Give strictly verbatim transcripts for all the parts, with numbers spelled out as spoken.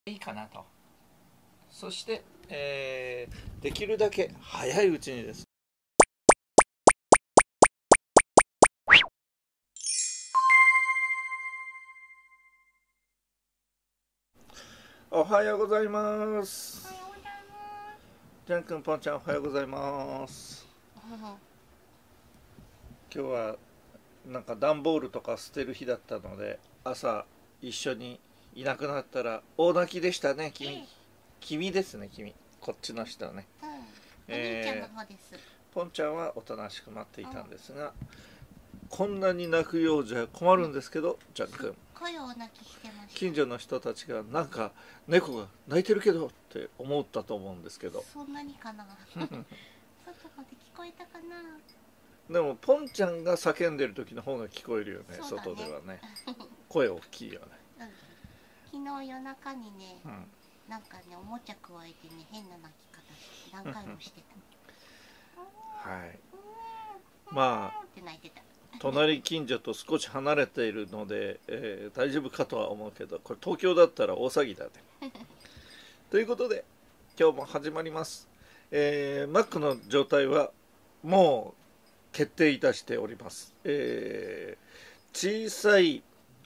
いいかなと。そして、えー、できるだけ早いうちにです。おはようございます。ジャン君、ポンちゃん、おはようございます。今日はなんか段ボールとか捨てる日だったので、朝一緒にいなくなったら大泣きでしたね。君、君ですね、君。こっちの人ね。 うん、えー、お兄ちゃんの方です。 ポンちゃんはおとなしく待っていたんですが、うん、こんなに泣くようじゃ困るんですけど、ジャン君。 声を泣きしてました。 近所の人たちがなんか猫が泣いてるけどって思ったと思うんですけど。 そんなにかな。外まで聞こえたかな。 でもポンちゃんが叫んでる時の方が聞こえるよね、 ね、 外ではね。声大きいよね。 うん、昨日夜中にね、 うん、 なんかねおもちゃ加えてね変な泣き方して何回もしてた。はい。まあって泣いてた。 隣近所と少し離れているので、えー、大丈夫かとは思うけど、これ東京だったら大騒ぎだね。ということで今日も始まります。えー、Mac の状態はもう決定いたしております。えー、小さい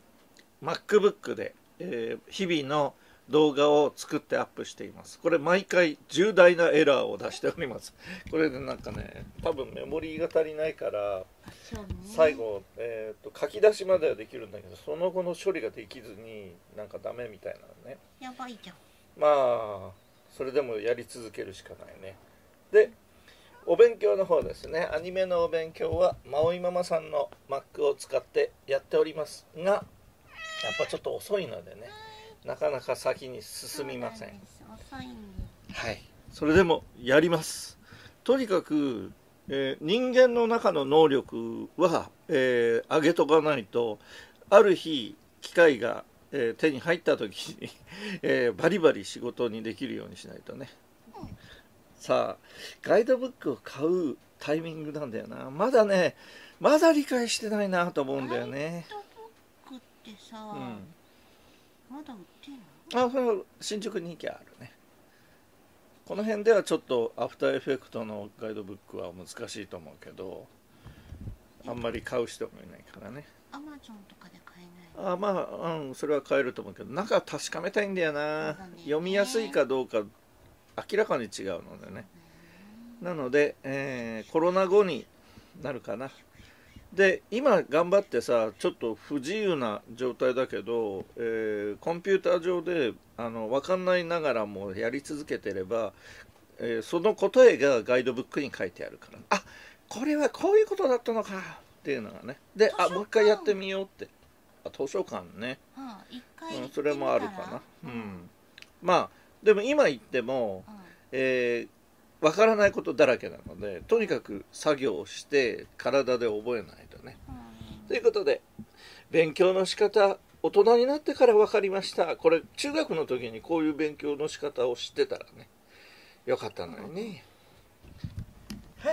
MacBook で、えー、日々の動画を作ってアップしています。これ毎回重大なエラーを出しております。これでなんかね、多分メモリーが足りないから、ね、最後、えーと、書き出しまではできるんだけど、その後の処理ができずになんかダメみたいなのね。 やばいじゃん。 まあそれでもやり続けるしかないね。で、お勉強の方ですね。アニメのお勉強はマオイママさんの Mac を使ってやっておりますが、やっぱちょっと遅いのでね、なかなか先に進みません。 遅いんです。 はい。それでもやります。とにかく、えー、人間の中の能力は、えー、上げとかないと、ある日機械が、えー、手に入った時に、えー、バリバリ仕事にできるようにしないとね。うん、さあ、ガイドブックを買うタイミングなんだよな。まだね、まだ理解してないなと思うんだよね。 ガイドブックってさ、うん、まだ売ってんの？あ、それは新宿に行きゃあるね。この辺ではちょっとアフターエフェクトのガイドブックは難しいと思うけど、あんまり買う人もいないからね。 アマゾンとかで買えない？ あ、まあ、うん、それは買えると思うけど、中確かめたいんだよな。ね、読みやすいかどうか明らかに違うのでね。なので、えー、コロナ後になるかな。で、今頑張ってさ、ちょっと不自由な状態だけど、えー、コンピューター上であの分かんないながらもやり続けてれば、えー、その答えがガイドブックに書いてあるから、あ、これはこういうことだったのかっていうのがね。で、あ、もう一回やってみようって。あ、図書館ね、 はあ、一回うん、それもあるかな。うん、まあでも今言っても、うん、えーわからないことだらけなので、とにかく作業をして体で覚えないとね。うん、ということで、勉強の仕方、大人になってから分かりました。これ中学の時にこういう勉強の仕方を知ってたらね、よかったのにね。はい。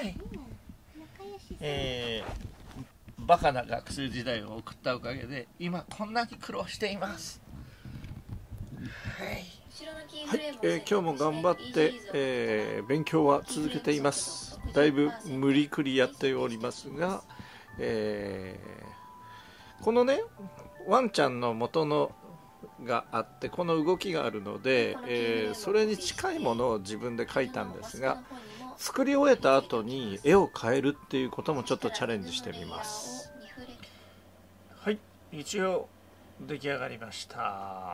えー、バカな学生時代を送ったおかげで今こんなに苦労しています。はい。はい、えー、今日も頑張って、えー、勉強は続けています。だいぶ無理くりやっておりますが、えー、このねワンちゃんの元のがあってこの動きがあるので、えー、それに近いものを自分で描いたんですが、作り終えた後に絵を変えるっていうこともちょっとチャレンジしてみます。はい、一応出来上がりました。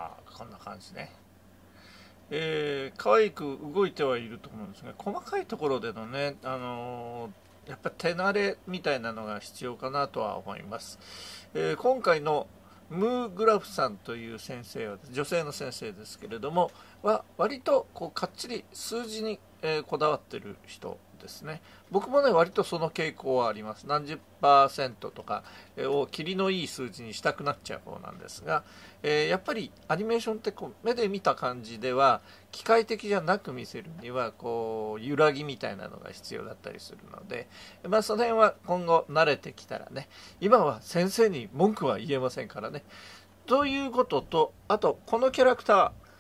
こんな感じね。えー、可愛く動いてはいると思うんですが、細かいところでのね、あのー、やっぱ手慣れみたいなのが必要かなとは思います。えー、今回のムーグラフさんという先生は女性の先生ですけれどもは割とこうかっちり数字に、えー、こだわってる人ですね。僕もね割とその傾向はあります。何十パーセントとかを切りのいい数字にしたくなっちゃう方なんですが、えー、やっぱりアニメーションってこう目で見た感じでは機械的じゃなく見せるにはこう揺らぎみたいなのが必要だったりするので、まあその辺は今後慣れてきたらね、今は先生に文句は言えませんからね。ということと、あとこのキャラクター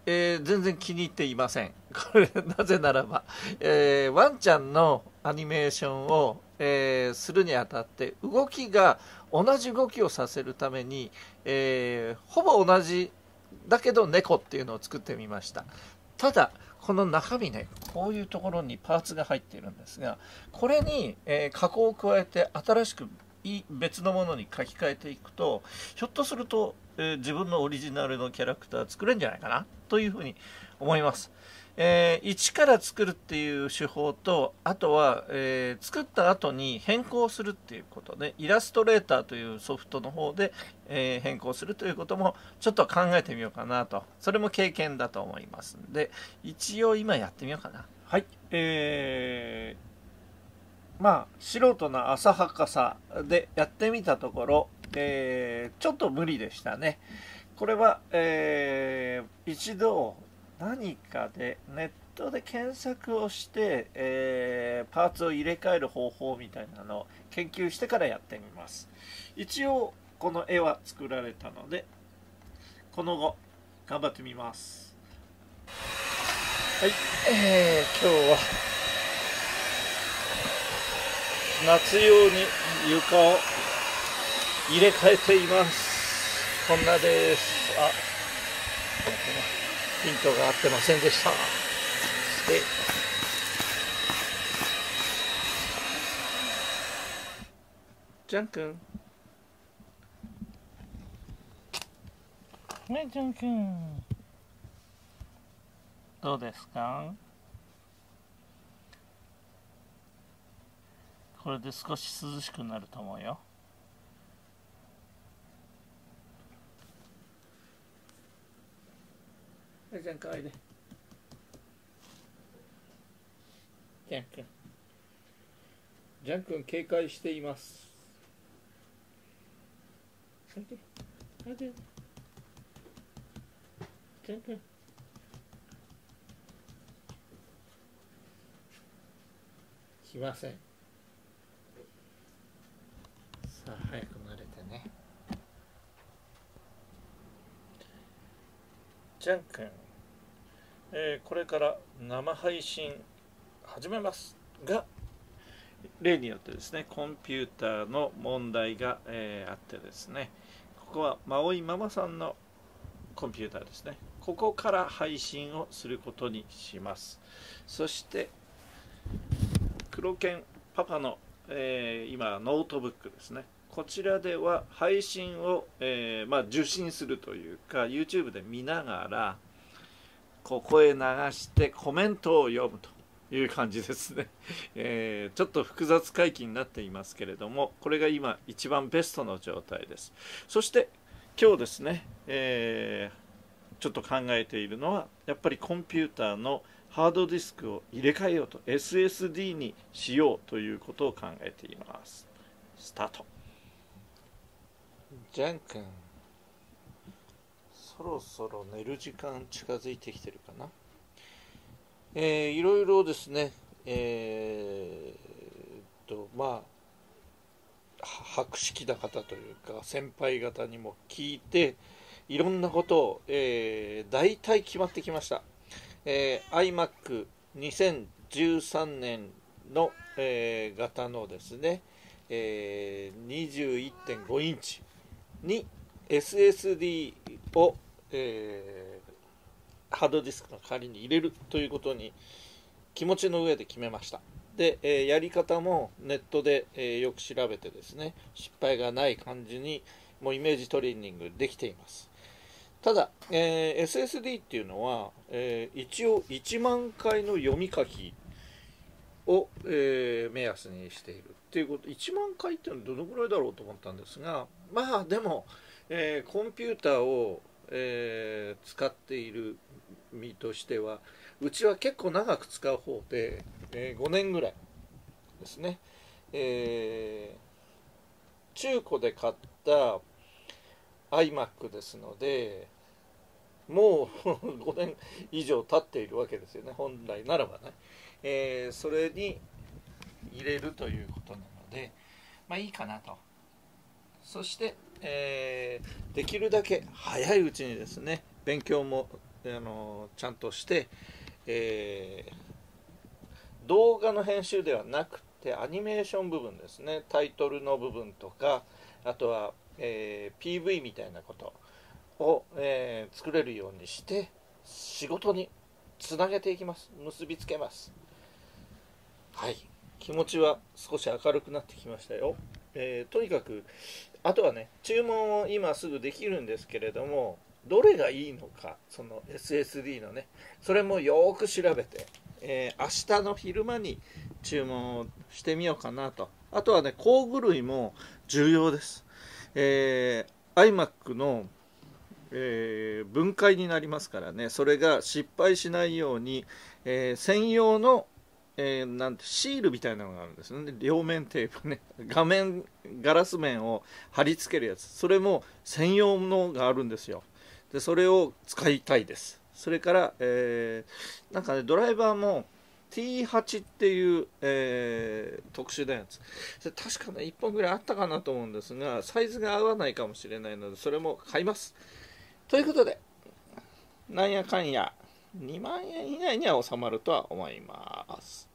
えー、全然気に入っていません。これなぜならば、えー、ワンちゃんのアニメーションを、えー、するにあたって動きが同じ動きをさせるために、えー、ほぼ同じだけど猫っていうのを作ってみました。ただこの中身ね、こういうところにパーツが入っているんですが、これに、えー、加工を加えて新しく別のものに書き換えていくと、ひょっとすると、えー、自分のオリジナルのキャラクター作れるんじゃないかなというふうに思います。えー、一から作るっていう手法と、あとは、えー、作った後に変更するっていうことで、イラストレーターというソフトの方で、えー、変更するということもちょっと考えてみようかなと。それも経験だと思いますんで、一応今やってみようかな。はい、えー、まあ素人の浅はかさでやってみたところ、えー、ちょっと無理でしたね。これは、えー、一度何かでネットで検索をして、えー、パーツを入れ替える方法みたいなのを研究してからやってみます。一応この絵は作られたので、この後頑張ってみます。はい、えー、今日は夏用に床を入れ替えています。こんなです。あ、ヒントが合ってませんでした。で、ジャン君。ね、ジャン君。どうですか？これで少し涼しくなると思うよ。はい、ジャン君おいで。ジャン君。ジャン君警戒しています。おいで。おいで。ジャン君。来ません。さあ早く慣れてね。ジャン君、えー、これから生配信始めますが、例によってですね、コンピューターの問題が、えー、あってですね、ここはマオイママさんのコンピューターですね。ここから配信をすることにします。そして黒犬パパの、えー、今ノートブックですね。こちらでは配信を、えーまあ、受信するというか YouTube で見ながらここへ流してコメントを読むという感じですね、えー、ちょっと複雑回帰になっていますけれども、これが今一番ベストの状態です。そして今日ですね、えー、ちょっと考えているのはやっぱりコンピューターのハードディスクを入れ替えようと エスエスディー にしようということを考えています。スタート。ジャン君、そろそろ寝る時間近づいてきてるかな。えー、いろいろですね、えー、とまあ博識な方というか先輩方にも聞いていろんなことを、えー、大体決まってきました。えー、アイマックにせんじゅうさんねんの、えー、型のですね、えー、にじゅういってんごインチに エスエスディー を、えー、ハードディスクの代わりに入れるということに気持ちの上で決めました。で、えー、やり方もネットで、えー、よく調べてですね、失敗がない感じにもうイメージトレーニングできています。ただ、えー、エスエスディー っていうのは、えー、一応いちまんかいの読み書きを、えー、目安にしているっていうこと。いちまんかいっていうのはどのぐらいだろうと思ったんですが、まあでも、えー、コンピューターを、えー、使っている身としてはうちは結構長く使う方で、えー、ごねんぐらいですね、えー、中古で買ったアイマック ですのでもうごねん以上経っているわけですよね、本来ならばね、えー、それに入れるということなのでまあいいかなと。そして、えー、できるだけ早いうちにですね勉強もあのちゃんとして、えー、動画の編集ではなくてアニメーション部分ですね、タイトルの部分とか、あとは、えー、ピーブイ みたいなことを、えー、作れるようにして仕事につなげていきます。結びつけます。はい、気持ちは少し明るくなってきましたよ。えー、とにかくあとはね、注文を今すぐできるんですけれども、どれがいいのか、その エスエスディー のね、それもよーく調べて、えー、明日の昼間に注文をしてみようかなと。あとはね、工具類も重要です。えー、iMac の、えー、分解になりますからね、それが失敗しないように、えー、専用のえー、なんてシールみたいなのがあるんですね。両面テープね、画面ガラス面を貼り付けるやつ、それも専用のがあるんですよ。でそれを使いたいです。それから、えー、なんかね、ドライバーも ティーはち っていう、えー、特殊なやつ、それ確かねいっぽんぐらいあったかなと思うんですが、サイズが合わないかもしれないのでそれも買います。ということで、なんやかんやにまんえん以内には収まるとは思います。